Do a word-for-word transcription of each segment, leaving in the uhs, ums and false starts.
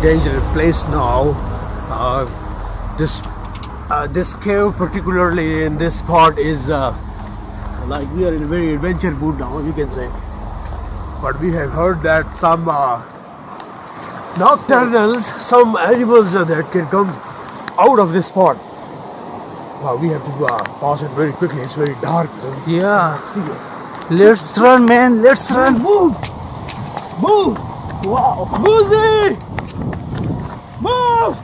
dangerous place now. Uh, this uh, this cave, particularly in this spot, is uh, like we are in a very adventure mood now, you can say. But we have heard that some uh, nocturnals, some animals uh, that can come out of this spot. Wow, we have to uh, pass it very quickly. It's very dark. Yeah. Let's run, man. Let's run. Move! Move! Wow. Muzi! Move!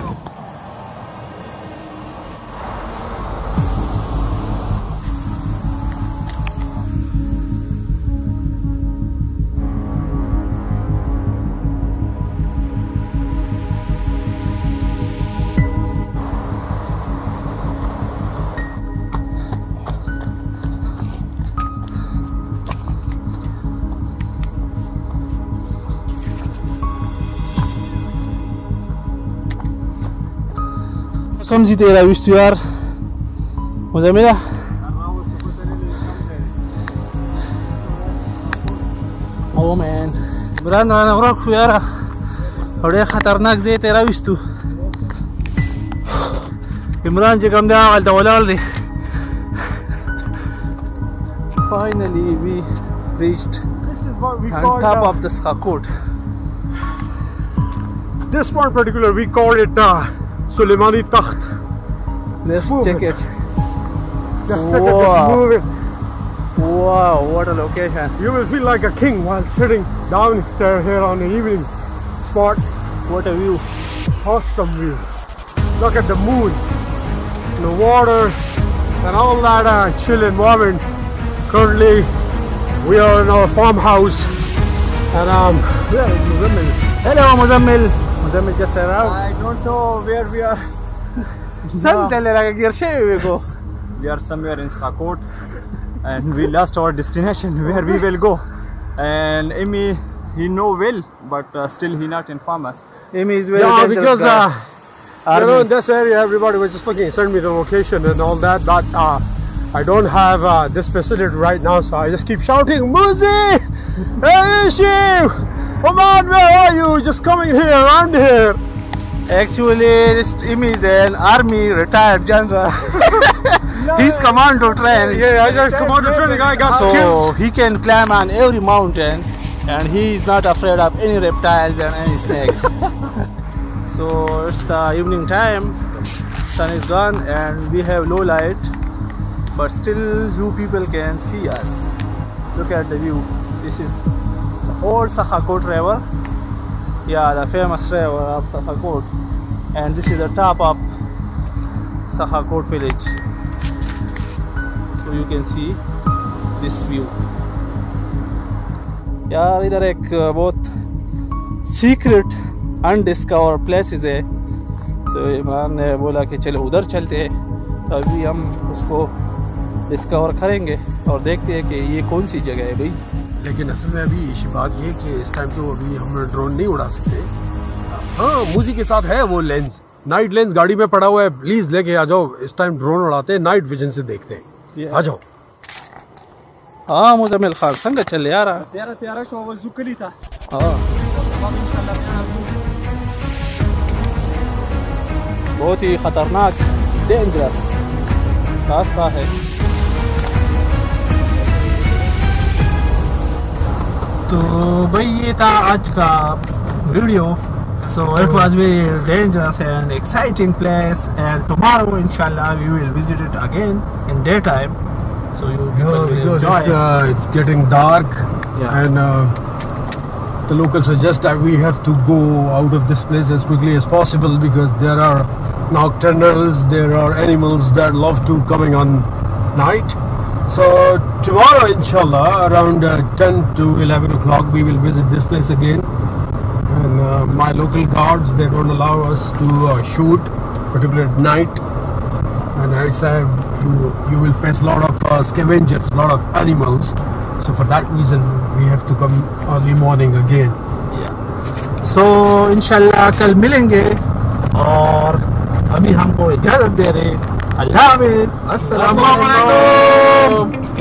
कम जी तेरा wish तू यार मजा मेरा oh man बरान राना वरा खु यार बड़े खतरनाक जे तेरा विश तू इमरान जी कम दे आवाल दौलाल दे finally we reached on top of the Sakhakot. This one particular we call it uh, Suleimani Takht. Let's Move check it. it. Just check it, Wow. just move it. Wow, what a location. You will feel like a king while sitting downstairs here on the evening spot. What a view. Awesome view. Look at the moon, the water, and all that uh, chill environment. Currently, we are in our farmhouse, and um, where is Muzammil? Hello, Muzammil. Muzammil just arrived. I don't know where we are. We are somewhere in Sakhakot and we lost our destination where we will go. And Amy, he know well, but uh, still he not inform us. Amy is very Yeah, dangerous because guy. uh, you know, in this area, everybody was just looking, send me the location and all that. But uh, I don't have uh, this facility right now, so I just keep shouting, Muzi! Hey, Shiv! Come on, where are you? Just coming here, around here. Actually, this Amy is an army retired general. He's commando trained. Yeah, I just commando training. I got So skills. he can climb on every mountain, and he is not afraid of any reptiles and any snakes. So it's the evening time. Sun is gone, and we have low light, but still you people can see us. Look at the view. This is the old Sakhakot river. Yeah, the famous river of Sakhakot, and this is the top of Sakhakot village. So you can see this view. यार इधर एक बहुत secret अनडिस्कवर places है, तो इमरान ने बोला कि चलो उधर चलते हैं। तो अभी हम उसको डिस्कवर करेंगे और देखते हैं कि ये कौन सी जगह है भाई। लेकिन असल में अभी इसी बात ये कि इस टाइम तो अभी हम ड्रोन नहीं उड़ा सकते। हाँ, मुझी के साथ है वो लेंस, नाइट लेंस गाड़ी में पड़ा हुआ है, प्लीज लेके आ जाओ। इस टाइम ड्रोन उड़ाते हैं, नाइट विजन से देखते हैं। आ जाओ। हाँ मुज़म्मिल खान संग चल यार। हाँ बहुत ही खतरनाक डेंजरस रास्ता है। तो भाई ये था आज का video. So it was very dangerous and exciting place, and tomorrow inshallah we will visit it again in daytime. So you people will because enjoy it's, it. uh, it's getting dark, Yeah. and uh, the locals suggest that we have to go out of this place as quickly as possible because there are nocturnals, there are animals that love to coming on night. So tomorrow inshallah around uh, ten to eleven o'clock we will visit this place again. And uh, my local guards, they don't allow us to uh, shoot, particularly at night. And I said, you, you will face a lot of uh, scavengers, a lot of animals. So for that reason, we have to come early morning again. Yeah. So इंशाल्लाह कल मिलेंगे, और अभी हमको इजाज़त दे रहे। अल्लाह हाफ़िज़। अस्सलाम वालेकुम।